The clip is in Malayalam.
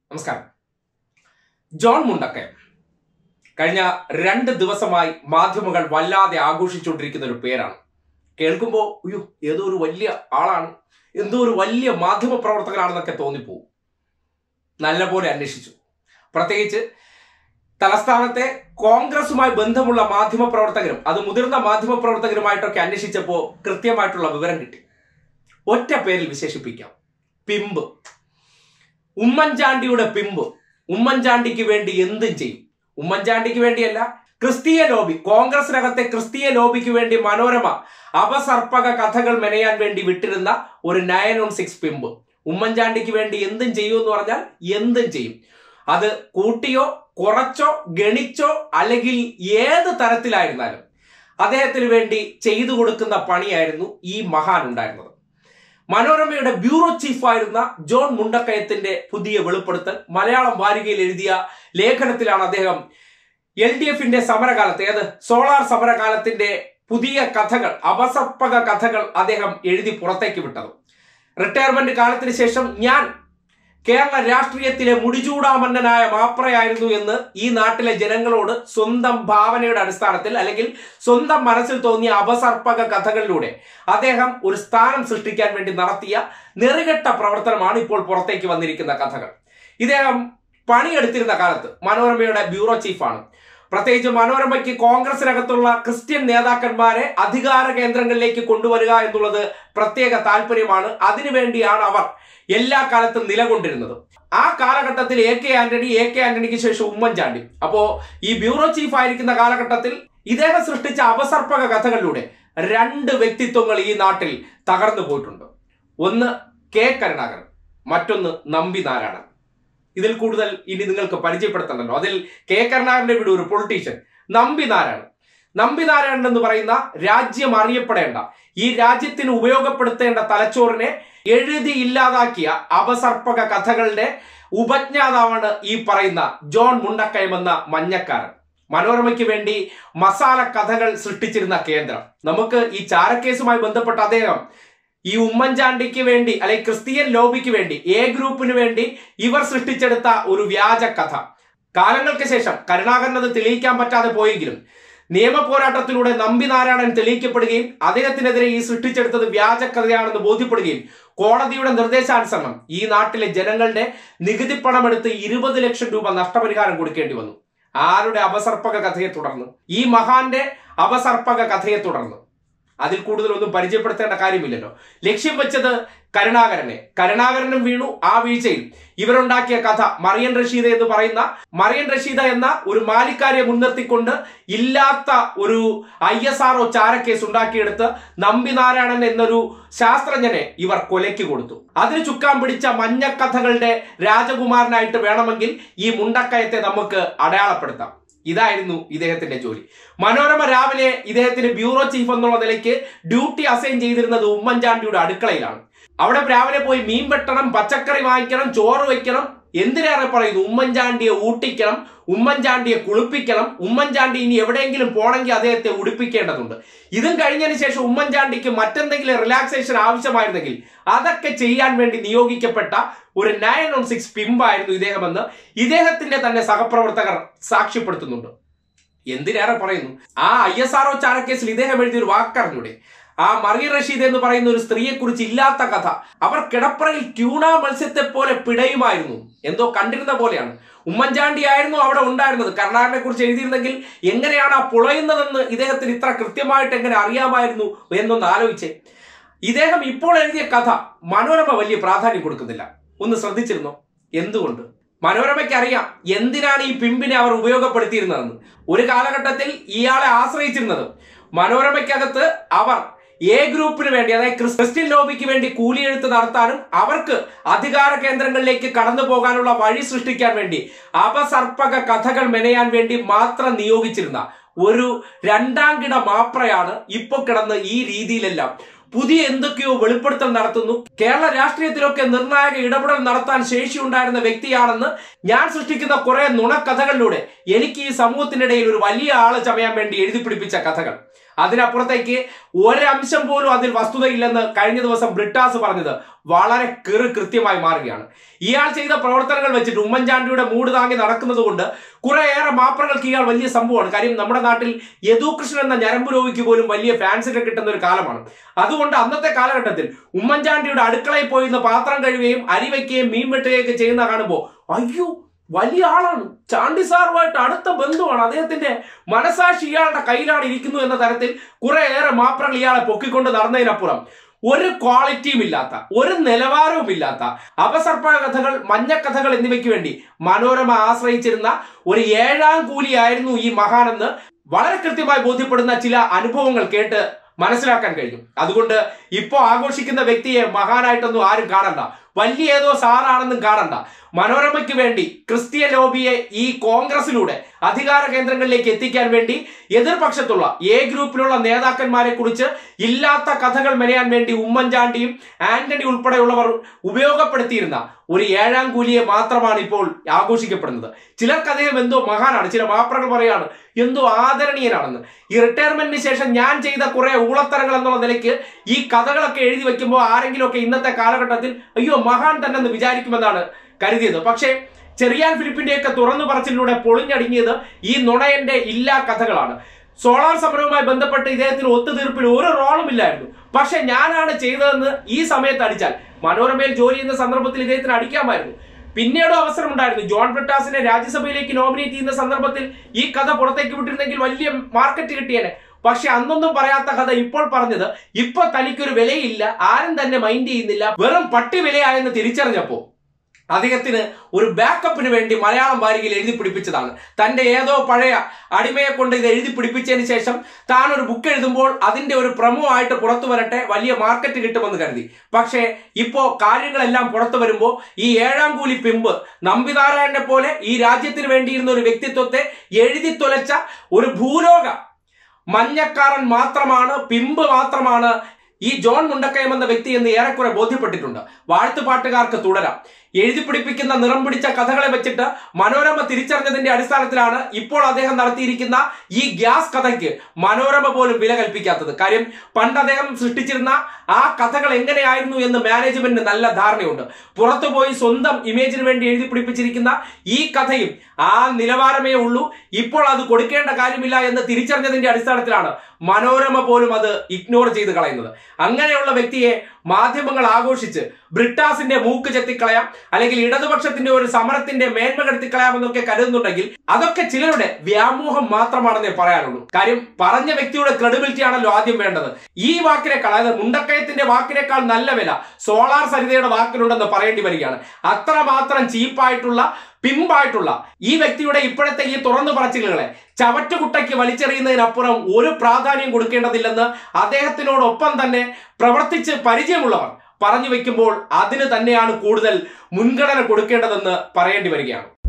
നമസ്കാരം. ജോൺ മുണ്ടക്കയം കഴിഞ്ഞ 2 ദിവസമായി മാധ്യമങ്ങൾ വല്ലാതെ ആഘോഷിച്ചുകൊണ്ടിരിക്കുന്ന ഒരു പേരാണ്. കേൾക്കുമ്പോൾ ഏതോ ഒരു വലിയ ആളാണ്, എന്തോ ഒരു വലിയ മാധ്യമ പ്രവർത്തകനാണെന്നൊക്കെ തോന്നിപ്പോവും. നല്ലപോലെ അന്വേഷിച്ചു. പ്രത്യേകിച്ച് തലസ്ഥാനത്തെ കോൺഗ്രസുമായി ബന്ധമുള്ള മാധ്യമ പ്രവർത്തകരും അത് മുതിർന്ന മാധ്യമ പ്രവർത്തകരുമായിട്ടൊക്കെ അന്വേഷിച്ചപ്പോൾ കൃത്യമായിട്ടുള്ള വിവരം കിട്ടി. ഒറ്റ പേരിൽ വിശേഷിപ്പിക്കാം: പിമ്പ്. ഉമ്മൻചാണ്ടിയുടെ പിമ്പ്. ഉമ്മൻചാണ്ടിക്ക് വേണ്ടി എന്തും ചെയ്യും. ഉമ്മൻചാണ്ടിക്ക് വേണ്ടിയല്ല, ക്രിസ്തീയ ലോബി, കോൺഗ്രസിനകത്തെ ക്രിസ്തീയ ലോബിക്ക് വേണ്ടി മനോരമ അപസർപ്പക കഥകൾ മെനയാൻ വേണ്ടി വിട്ടിരുന്ന ഒരു 916 പിമ്പ്. ഉമ്മൻചാണ്ടിക്ക് വേണ്ടി എന്തും ചെയ്യുമെന്ന് പറഞ്ഞാൽ എന്തും ചെയ്യും. അത് കൂട്ടിയോ കുറച്ചോ ഗണിച്ചോ അല്ലെങ്കിൽ ഏത് തരത്തിലായിരുന്നാലും അദ്ദേഹത്തിന് വേണ്ടി ചെയ്തു കൊടുക്കുന്ന പണിയായിരുന്നു ഈ മഹാൻ ഉണ്ടായിരുന്നത്. മനോരമയുടെ ബ്യൂറോ ചീഫായിരുന്ന ജോൺ മുണ്ടക്കയത്തിന്റെ പുതിയ വെളിപ്പെടുത്തൽ മലയാളം വാരികയിൽ എഴുതിയ ലേഖനത്തിലാണ് അദ്ദേഹം LDFന്റെ സമരകാലത്ത്, സോളാർ സമരകാലത്തിന്റെ പുതിയ കഥകൾ, അപസർപ്പക കഥകൾ അദ്ദേഹം എഴുതി പുറത്തേക്ക് വിട്ടത്. റിട്ടയർമെന്റ് കാലത്തിന് ശേഷം ഞാൻ കേരള രാഷ്ട്രീയത്തിലെ മുടിചൂടാമന്നനായ മാപ്രയായിരുന്നു എന്ന് ഈ നാട്ടിലെ ജനങ്ങളോട് സ്വന്തം ഭാവനയുടെ അടിസ്ഥാനത്തിൽ അല്ലെങ്കിൽ സ്വന്തം മനസ്സിൽ തോന്നിയ അപസർപ്പക കഥകളിലൂടെ അദ്ദേഹം ഒരു സ്ഥാനം സൃഷ്ടിക്കാൻ വേണ്ടി നടത്തിയ നെറികെട്ട പ്രവർത്തനമാണ് ഇപ്പോൾ പുറത്തേക്ക് വന്നിരിക്കുന്ന കഥകൾ. ഇദ്ദേഹം പണിയെടുത്തിരുന്ന കാലത്ത് മനോരമയുടെ ബ്യൂറോ ചീഫാണ്. പ്രത്യേകിച്ച് മനോരമയ്ക്ക് കോൺഗ്രസിനകത്തുള്ള ക്രിസ്ത്യൻ നേതാക്കന്മാരെ അധികാര കേന്ദ്രങ്ങളിലേക്ക് കൊണ്ടുവരിക എന്നുള്ളത് പ്രത്യേക താല്പര്യമാണ്. അതിനുവേണ്ടിയാണ് അവർ എല്ലാ കാലത്തും നിലകൊണ്ടിരുന്നത്. ആ കാലഘട്ടത്തിൽ AK ആന്റണിക്ക് ശേഷം ഉമ്മൻചാണ്ടി. അപ്പോ ഈ ബ്യൂറോ ചീഫ് ആയിരിക്കുന്ന കാലഘട്ടത്തിൽ ഇദ്ദേഹം സൃഷ്ടിച്ച അപസർപ്പക കഥകളിലൂടെ 2 വ്യക്തിത്വങ്ങൾ ഈ നാട്ടിൽ തകർന്നു പോയിട്ടുണ്ട്. ഒന്ന് K കരുണാകരൻ, മറ്റൊന്ന് നമ്പി നാരായണൻ. ഇതിൽ കൂടുതൽ ഇനി നിങ്ങൾക്ക് പരിചയപ്പെടുത്തണമല്ലോ. അതിൽ K കരുണാകരന്റെ വീട് ഒരു പൊളിറ്റീഷ്യൻ, നമ്പി നാരായണൻ എന്ന് പറയുന്ന രാജ്യം അറിയപ്പെടേണ്ട, ഈ രാജ്യത്തിന് ഉപയോഗപ്പെടുത്തേണ്ട തലച്ചോറിനെ എഴുതി ഇല്ലാതാക്കിയ അപസർപ്പക കഥകളുടെ ഉപജ്ഞാതാവാണ് ഈ പറയുന്ന ജോൺ മുണ്ടക്കയം എന്ന മഞ്ഞക്കാരൻ. മനോരമയ്ക്ക് വേണ്ടി മസാല കഥകൾ സൃഷ്ടിച്ചിരുന്ന കേന്ദ്രം. നമുക്ക് ഈ ചാരക്കേസുമായി ബന്ധപ്പെട്ട അദ്ദേഹം ഈ ഉമ്മൻചാണ്ടിക്ക് വേണ്ടി അല്ലെങ്കിൽ ക്രിസ്ത്യൻ ലോബിക്ക് വേണ്ടി A ഗ്രൂപ്പിന് വേണ്ടി ഇവർ സൃഷ്ടിച്ചെടുത്ത ഒരു വ്യാജ കഥ. കാലങ്ങൾക്ക് ശേഷം കരുണാകരൻ അത് തെളിയിക്കാൻ പറ്റാതെ പോയെങ്കിലും നിയമ പോരാട്ടത്തിലൂടെ നമ്പി നാരായണൻ തെളിയിക്കപ്പെടുകയും അദ്ദേഹത്തിനെതിരെ ഈ സൃഷ്ടിച്ചെടുത്തത് വ്യാജ കഥയാണെന്ന് ബോധ്യപ്പെടുകയും കോടതിയുടെ നിർദ്ദേശാനുസരണം ഈ നാട്ടിലെ ജനങ്ങളുടെ നികുതി പണമെടുത്ത് 20 ലക്ഷം രൂപ നഷ്ടപരിഹാരം കൊടുക്കേണ്ടി വന്നു. ആരുടെ അപസർപ്പക കഥയെ തുടർന്ന്? ഈ മഹാന്റെ അപസർപ്പക കഥയെ തുടർന്ന്. അതിൽ കൂടുതലൊന്നും പരിചയപ്പെടുത്തേണ്ട കാര്യമില്ലല്ലോ. ലക്ഷ്യം വെച്ചത് കരുണാകരനും വീണു ആ വീഴ്ചയിൽ. ഇവരുണ്ടാക്കിയ കഥ മറിയൻ റഷീദ എന്ന ഒരു മാലിക്കാരെ മുൻനിർത്തിക്കൊണ്ട് ഇല്ലാത്ത ഒരു ISRO ചാരക്കേസ് ഉണ്ടാക്കിയെടുത്ത് നമ്പി നാരായണൻ എന്നൊരു ശാസ്ത്രജ്ഞനെ ഇവർ കൊലയ്ക്ക് കൊടുത്തു. അതിന് ചുക്കാൻ പിടിച്ച മഞ്ഞക്കഥകളുടെ രാജകുമാരനായിട്ട് വേണമെങ്കിൽ ഈ മുണ്ടക്കയത്തെ നമുക്ക് അടയാളപ്പെടുത്താം. ഇതായിരുന്നു ഇദ്ദേഹത്തിന്റെ ജോലി. മനോരമ രാവിലെ ഇദ്ദേഹത്തിന് ബ്യൂറോ ചീഫ് എന്നുള്ള നിലയ്ക്ക് ഡ്യൂട്ടി അസൈൻ ചെയ്തിരുന്നത് ഉമ്മൻചാണ്ടിയുടെ അടുക്കളയിലാണ്. അവിടെ രാവിലെ പോയി മീൻ വെട്ടണം, പച്ചക്കറി വാങ്ങിക്കണം, ചോറ് വയ്ക്കണം. എന്തിനേറെ പറയുന്നു, ഉമ്മൻചാണ്ടിയെ ഊട്ടിക്കണം, ഉമ്മൻചാണ്ടിയെ കുളിപ്പിക്കണം, ഉമ്മൻചാണ്ടി ഇനി എവിടെയെങ്കിലും പോണെങ്കിൽ അദ്ദേഹത്തെ ഉടുപ്പിക്കേണ്ടതുണ്ട്. ഇതും കഴിഞ്ഞതിന് ശേഷം ഉമ്മൻചാണ്ടിക്ക് മറ്റെന്തെങ്കിലും റിലാക്സേഷൻ ആവശ്യമായിരുന്നെങ്കിൽ അതൊക്കെ ചെയ്യാൻ വേണ്ടി നിയോഗിക്കപ്പെട്ട ഒരു 916 പിമ്പായിരുന്നു ഇദ്ദേഹമെന്ന് ഇദ്ദേഹത്തിന്റെ തന്നെ സഹപ്രവർത്തകർ സാക്ഷ്യപ്പെടുത്തുന്നുണ്ട്. എന്തിനേറെ പറയുന്നു, ആ ISRO ചാരക്കേസിൽ ഇദ്ദേഹം എഴുതിയൊരു വാക്കറിഞ്ഞൂടെ? ആ മറിയൻ റഷീദ് എന്ന് പറയുന്ന ഒരു സ്ത്രീയെ കുറിച്ച് ഇല്ലാത്ത കഥ. അവർ കിടപ്പറയിൽ ട്യൂണ മത്സ്യത്തെ പോലെ പിടയുമായിരുന്നു. എന്തോ കണ്ടിരുന്ന പോലെയാണ്. ഉമ്മൻചാണ്ടി ആയിരുന്നു അവിടെ ഉണ്ടായിരുന്നത്. കരുണാകരനെ കുറിച്ച് എഴുതിയിരുന്നെങ്കിൽ എങ്ങനെയാണ് ആ പുളയുന്നതെന്ന് ഇദ്ദേഹത്തിന് ഇത്ര കൃത്യമായിട്ട് എങ്ങനെ അറിയാമായിരുന്നു എന്നൊന്ന് ആലോചിച്ചേ. ഇദ്ദേഹം ഇപ്പോൾ എഴുതിയ കഥ മനോരമ വലിയ പ്രാധാന്യം കൊടുക്കുന്നില്ല. ഒന്ന് ശ്രദ്ധിച്ചിരുന്നോ? എന്തുകൊണ്ട്? മനോരമയ്ക്ക് അറിയാം എന്തിനാണ് ഈ പിമ്പിനെ അവർ ഉപയോഗപ്പെടുത്തിയിരുന്നതെന്ന്. ഒരു കാലഘട്ടത്തിൽ ഇയാളെ ആശ്രയിച്ചിരുന്നത് മനോരമയ്ക്കകത്ത് അവർ A ഗ്രൂപ്പിന് വേണ്ടി, അതായത് ക്രിസ്ത്യൻ ലോബിക്ക് വേണ്ടി കൂലിയെഴുത്ത് നടത്താനും അവർക്ക് അധികാര കേന്ദ്രങ്ങളിലേക്ക് കടന്നു പോകാനുള്ള വഴി സൃഷ്ടിക്കാൻ വേണ്ടി അപസർപ്പക കഥകൾ മെനയാൻ വേണ്ടി മാത്രം നിയോഗിച്ചിരുന്ന ഒരു 2ാം കിട മാപ്രയാണ് ഇപ്പൊ കിടന്ന് ഈ രീതിയിലെല്ലാം പുതിയ എന്തൊക്കെയോ വെളിപ്പെടുത്തൽ നടത്തുന്നു. കേരള രാഷ്ട്രീയത്തിലൊക്കെ നിർണായക ഇടപെടൽ നടത്താൻ ശേഷിയുണ്ടായിരുന്ന വ്യക്തിയാണെന്ന് ഞാൻ സൃഷ്ടിക്കുന്ന കുറെ നുണക്കഥകളിലൂടെ എനിക്ക് ഈ സമൂഹത്തിനിടയിൽ ഒരു വലിയ ആള് ചമയാൻ വേണ്ടി എഴുതി പിടിപ്പിച്ച കഥകൾ. അതിനപ്പുറത്തേക്ക് ഒരംശം പോലും അതിൽ വസ്തുതയില്ലെന്ന് കഴിഞ്ഞ ദിവസം ബ്രിട്ടാസ് പറഞ്ഞത് വളരെ കൃത്യമായി മാറുകയാണ്. ഇയാൾ ചെയ്ത പ്രവർത്തനങ്ങൾ വെച്ചിട്ട് ഉമ്മൻചാണ്ടിയുടെ മൂട് താങ്ങി നടക്കുന്നത് കൊണ്ട് കുറേയേറെ മാപ്രകൾക്ക് ഇയാൾ വലിയ സംഭവമാണ്. കാര്യം നമ്മുടെ നാട്ടിൽ യദുകൃഷ്ണൻ എന്ന ഞരമ്പ് രോഗിക്ക് പോലും വലിയ ഫാൻസിനെ കിട്ടുന്ന ഒരു കാലമാണ്. അതുകൊണ്ട് അന്നത്തെ കാലഘട്ടത്തിൽ ഉമ്മൻചാണ്ടിയുടെ അടുക്കളയിൽ പോയി നിന്ന് പാത്രം കഴുകുകയും അരി വയ്ക്കുകയും മീൻ വെട്ടുകയൊക്കെ ചെയ്യുന്ന കാണുമ്പോൾ അയ്യോ വലിയ ആളാണ്, ചാണ്ടി സാറുമായിട്ട് അടുത്ത ബന്ധുവാണ്, അദ്ദേഹത്തിന്റെ മനസാക്ഷി ഇയാളുടെ കയ്യിലാണ് ഇരിക്കുന്നു എന്ന തരത്തിൽ കുറേയേറെ മാപ്രകൾ ഇയാളെ പൊക്കിക്കൊണ്ട് നടന്നതിനപ്പുറം ഒരു ക്വാളിറ്റിയും ഇല്ലാത്ത, ഒരു നിലവാരവും ഇല്ലാത്ത അപസർപ്പ കഥകൾ, മഞ്ഞക്കഥകൾ എന്നിവയ്ക്ക് വേണ്ടി മനോരമ ആശ്രയിച്ചിരുന്ന ഒരു ഏഴാം കൂലിയായിരുന്നു ഈ മഹാനെന്ന് വളരെ കൃത്യമായി ബോധ്യപ്പെടുന്ന ചില അനുഭവങ്ങൾ കേട്ട് മനസ്സിലാക്കാൻ കഴിഞ്ഞു. അതുകൊണ്ട് ഇപ്പോ ആഘോഷിക്കുന്ന വ്യക്തിയെ മഹാനായിട്ടൊന്നും ആരും കാണണ്ട, വലിയ ഏതോ സാറാണെന്നും കാണണ്ട. മനോരമയ്ക്ക് വേണ്ടി ക്രിസ്ത്യൻ ലോബിയെ ഈ കോൺഗ്രസിലൂടെ അധികാര കേന്ദ്രങ്ങളിലേക്ക് എത്തിക്കാൻ വേണ്ടി എതിർപക്ഷത്തുള്ള എ ഗ്രൂപ്പിലുള്ള നേതാക്കന്മാരെ കുറിച്ച് ഇല്ലാത്ത കഥകൾ മെനയാൻ വേണ്ടി ഉമ്മൻചാണ്ടിയും ആന്റണി ഉൾപ്പെടെയുള്ളവർ ഉപയോഗപ്പെടുത്തിയിരുന്ന ഒരു ഏഴാം കൂലിയെ മാത്രമാണ് ഇപ്പോൾ ആഘോഷിക്കപ്പെടുന്നത്. ചിലർക്ക് അദ്ദേഹം എന്തോ മഹാനാണ്, ചില മാപ്രകൾ പറയാണ് എന്തോ ആദരണീയനാണെന്ന്. ഈ റിട്ടയർമെന്റിന് ശേഷം ഞാൻ ചെയ്ത കുറെ ഊളത്തരങ്ങൾ എന്നുള്ള നിലയ്ക്ക് ഈ കഥകളൊക്കെ എഴുതി വെക്കുമ്പോൾ ആരെങ്കിലും ഒക്കെ ഇന്നത്തെ കാലഘട്ടത്തിൽ അയ്യോ മഹാൻ തന്നെ എന്ന് വിചാരിക്കുമെന്നാണ് കരുതിയത്. പക്ഷേ ചെറിയാൻ ഫിലിപ്പിന്റെയൊക്കെ തുറന്നു പറച്ചിലൂടെ പൊളിഞ്ഞടങ്ങിയത് ഈ നുണയന്റെ ഇല്ലാ കഥകളാണ്. സോളാർ സമരവുമായി ബന്ധപ്പെട്ട് ഇദ്ദേഹത്തിന് ഒത്തുതീർപ്പിൽ ഒരു റോളും ഇല്ലായിരുന്നു. പക്ഷെ ഞാനാണ് ചെയ്തതെന്ന് ഈ സമയത്ത് അടിച്ചാൽ മനോരമയിൽ ജോലി ചെയ്യുന്ന സന്ദർഭത്തിൽ ഇദ്ദേഹത്തിന് അടിക്കാമായിരുന്നു. പിന്നീടും അവസരമുണ്ടായിരുന്നു. ജോൺ ബ്രിട്ടാസിനെ രാജ്യസഭയിലേക്ക് നോമിനേറ്റ് ചെയ്യുന്ന സന്ദർഭത്തിൽ ഈ കഥ പുറത്തേക്ക് വിട്ടിരുന്നെങ്കിൽ വലിയ മാർക്കറ്റ് കിട്ടിയേനെ. പക്ഷെ അന്നൊന്നും പറയാത്ത കഥ ഇപ്പോൾ പറഞ്ഞത് ഇപ്പൊ തനിക്കൊരു വിലയില്ല, ആരും തന്നെ മൈൻഡ് ചെയ്യുന്നില്ല, വെറും പട്ടി വിലയായെന്ന് തിരിച്ചറിഞ്ഞപ്പോ അദ്ദേഹത്തിന് ഒരു ബാക്കപ്പിന് വേണ്ടി മലയാളം വാരികയിൽ എഴുതി പിടിപ്പിച്ചതാണ്. തന്റെ ഏതോ പഴയ അടിമയെ കൊണ്ട് ഇത് എഴുതി പിടിപ്പിച്ചതിന് ശേഷം താൻ ഒരു ബുക്ക് എഴുതുമ്പോൾ അതിന്റെ ഒരു പ്രമോ ആയിട്ട് പുറത്തു വരട്ടെ, വലിയ മാർക്കറ്റ് കിട്ടുമെന്ന് കരുതി. പക്ഷേ ഇപ്പോ കാര്യങ്ങളെല്ലാം പുറത്തു വരുമ്പോൾ ഈ ഏഴാം കൂലി പിമ്പ് നമ്പിനാരായണനെ പോലെ ഈ രാജ്യത്തിന് വേണ്ടിയിരുന്ന ഒരു വ്യക്തിത്വത്തെ എഴുതി തുലച്ച ഒരു ഭൂലോക മഞ്ഞക്കാരൻ മാത്രമാണ്, പിമ്പ് മാത്രമാണ് ഈ ജോൺ മുണ്ടക്കയം എന്ന വ്യക്തി എന്ന് ഏറെക്കുറെ ബോധ്യപ്പെട്ടിട്ടുണ്ട്. വാഴ്ത്തുപാട്ടുകാർക്ക് തുടരാം. എഴുതി പിടിപ്പിക്കുന്ന നിറം പിടിച്ച കഥകളെ വെച്ചിട്ട് മനോരമ തിരിച്ചറിഞ്ഞതിന്റെ അടിസ്ഥാനത്തിലാണ് ഇപ്പോൾ അദ്ദേഹം നടത്തിയിരിക്കുന്ന ഈ ഗ്യാസ് കഥയ്ക്ക് മനോരമ പോലും വില കൽപ്പിക്കാത്തത്. കാര്യം പണ്ട് അദ്ദേഹം സൃഷ്ടിച്ചിരുന്ന ആ കഥകൾ എങ്ങനെയായിരുന്നു എന്ന് മാനേജ്മെന്റിന് നല്ല ധാരണയുണ്ട്. പുറത്തുപോയി സ്വന്തം ഇമേജിന് വേണ്ടി എഴുതി പിടിപ്പിച്ചിരിക്കുന്ന ഈ കഥയും ആ നിലവാരമേ ഉള്ളൂ, ഇപ്പോൾ അത് കൊടുക്കേണ്ട കാര്യമില്ല എന്ന് തിരിച്ചറിഞ്ഞതിന്റെ അടിസ്ഥാനത്തിലാണ് മനോരമ പോലും അത് ഇഗ്നോർ ചെയ്ത് കളയുന്നത്. അങ്ങനെയുള്ള വ്യക്തിയെ മാധ്യമങ്ങൾ ആഘോഷിച്ച് ബ്രിട്ടാസിന്റെ മൂക്ക് ചെത്തിക്കളയാം, അല്ലെങ്കിൽ ഇടതുപക്ഷത്തിന്റെ ഒരു സമരത്തിന്റെ മേന്മ കെടുത്തിക്കളയാം എന്നൊക്കെ കരുതുന്നുണ്ടെങ്കിൽ അതൊക്കെ ചിലരുടെ വ്യാമോഹം മാത്രമാണെന്നേ പറയാനുള്ളൂ. കാര്യം പറഞ്ഞ വ്യക്തിയുടെ ക്രെഡിബിലിറ്റി ആണല്ലോ ആദ്യം വേണ്ടത്. ഈ വാക്കിനേക്കാൾ, അതായത് മുണ്ടക്കയത്തിന്റെ വാക്കിനേക്കാൾ നല്ല വില സോളാർ സരിതയുടെ വാക്കിനുണ്ടെന്ന് പറയേണ്ടി വരികയാണ്. അത്രമാത്രം ചീപ്പായിട്ടുള്ള, പിമ്പായിട്ടുള്ള ഈ വ്യക്തിയുടെ ഇപ്പോഴത്തെ ഈ തുറന്നു പറച്ചിലുകളെ ചവറ്റുകുട്ടയ്ക്ക് വലിച്ചെറിയുന്നതിനപ്പുറം ഒരു പ്രാധാന്യം കൊടുക്കേണ്ടതില്ലെന്ന് അദ്ദേഹത്തിനോടൊപ്പം തന്നെ പ്രവർത്തിച്ച് പരിചയമുള്ളവർ പറഞ്ഞു വെക്കുമ്പോൾ അതിന് തന്നെയാണ് കൂടുതൽ മുൻഗണന കൊടുക്കേണ്ടതെന്ന് പറയേണ്ടി വരികയാണ്.